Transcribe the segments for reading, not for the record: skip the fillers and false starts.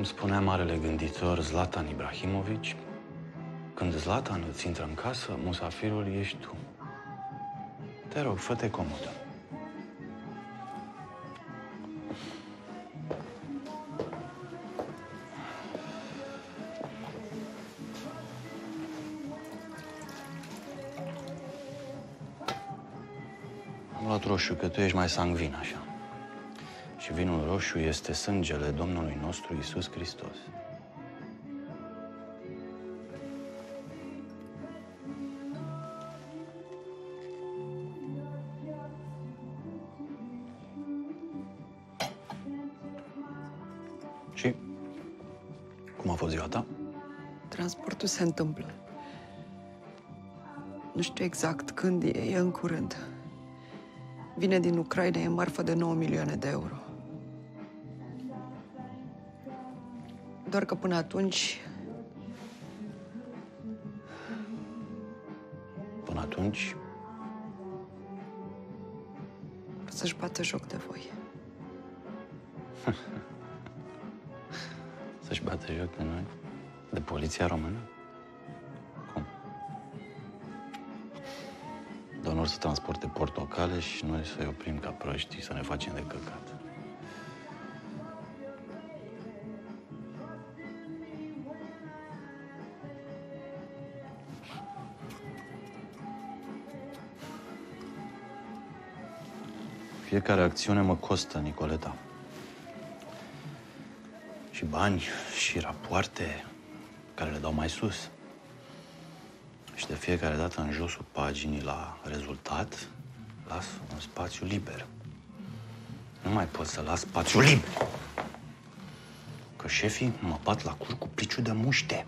Cum spunea marele gânditor Zlatan Ibrahimović, când Zlatan îți intră în casă, musafirul ești tu. Te rog, fă-te comod. Am luat roșu, că tu ești mai sangvin, așa. Și vinul roșu este sângele Domnului nostru Iisus Hristos. Și cum a fost ziua ta? Transportul se întâmplă. Nu știu exact când, e în curând. Vine din Ucraina, e marfă de 9 milioane de euro. Doar că până atunci... Până atunci... o să-și bată joc de voi. Să-și bată joc de noi? De poliția română? Cum? Doar să transporte portocale și noi să-i oprim ca proștii, să ne facem de căcat. Fiecare acțiune mă costă, Nicoleta. Și bani, și rapoarte care le dau mai sus. Și de fiecare dată în josul paginii la rezultat, las un spațiu liber. Nu mai pot să las spațiu liber. Că șefii mă bat la cur cu pliciu de muște.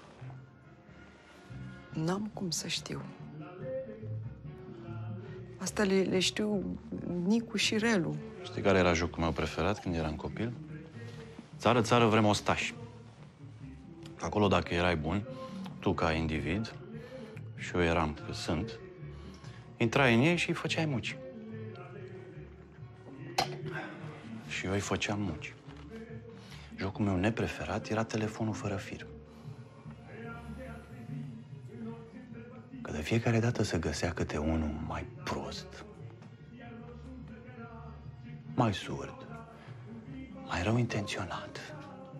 N-am cum să știu. Asta le știu Nicu și Relu. Știi care era jocul meu preferat când eram copil? Țară, țară, vrem ostași. Acolo, dacă erai bun, tu ca individ, și eu eram, că sunt, intrai în ei și îi făceai muci. Și eu îi făceam muci. Jocul meu nepreferat era telefonul fără fir. Că de fiecare dată se găsea câte unul mai prost, mai surd, mai rău intenționat,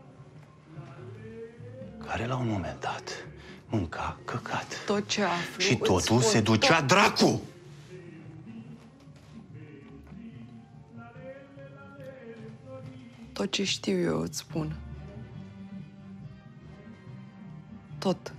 care la un moment dat mânca căcat. Tot ce aflu, și totul se ducea dracu! Tot ce știu eu îți spun. Tot.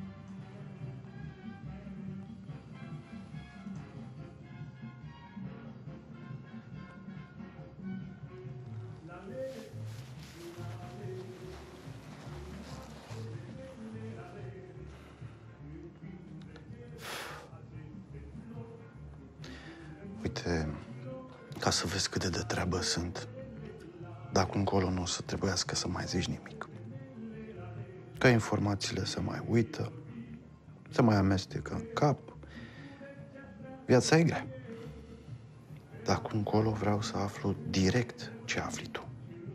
Uite, ca să vezi cât de treabă sunt, de acum încolo nu o să trebuiască să mai zici nimic. Că informațiile se mai uită, se mai amestecă în cap. Viața e grea. De acum încolo vreau să aflu direct ce afli tu.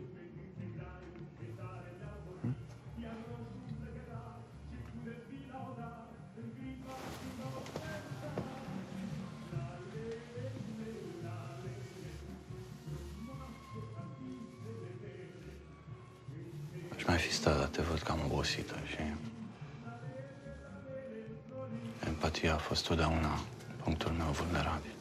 Aș mai fi stat, dar te văd cam obosită și... empatia a fost totdeauna punctul meu vulnerabil.